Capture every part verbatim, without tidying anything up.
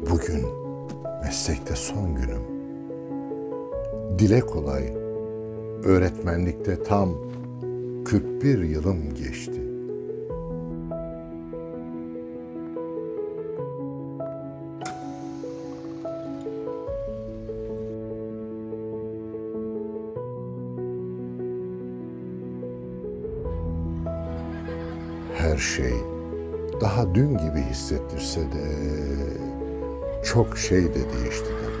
Bugün meslekte son günüm. Dile kolay, öğretmenlikte tam kırk bir yılım geçti. Her şey daha dün gibi hissettirse de çok şey de değişti tabii.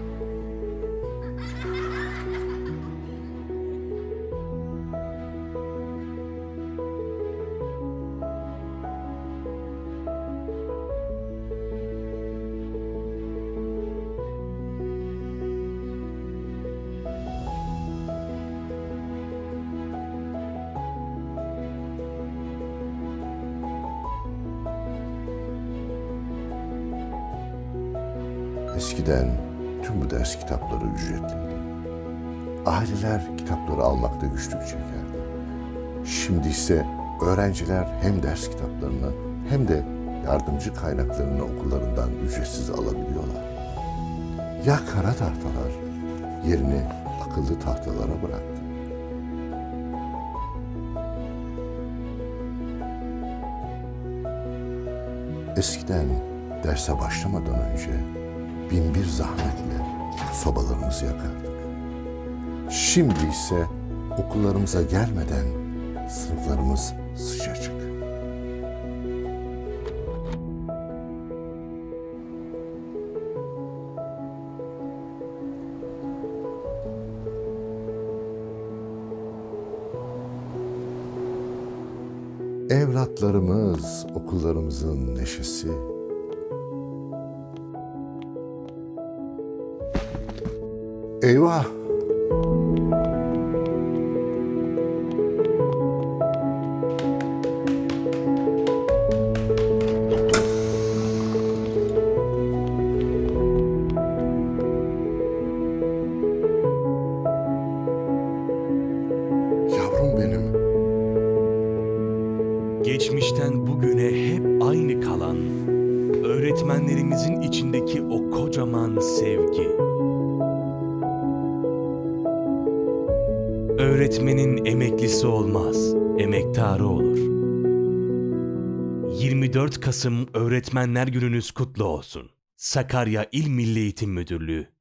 Eskiden tüm bu ders kitapları ücretliydi. Aileler kitapları almakta güçlük çekerdi. Şimdi ise öğrenciler hem ders kitaplarını hem de yardımcı kaynaklarını okullarından ücretsiz alabiliyorlar. Ya kara tahtalar yerini akıllı tahtalara bıraktı. Eskiden derse başlamadan önce bin bir zahmetle sobalarımızı yakardık. Şimdi ise okullarımıza gelmeden sınıflarımız sıcacık. Evlatlarımız okullarımızın neşesi. Eyvah! Yavrum benim. Geçmişten bugüne hep aynı kalan, öğretmenlerimizin içindeki o kocaman sevgi. Öğretmenin emeklisi olmaz, emektarı olur. yirmi dört Kasım Öğretmenler Gününüz kutlu olsun. Sakarya İl Milli Eğitim Müdürlüğü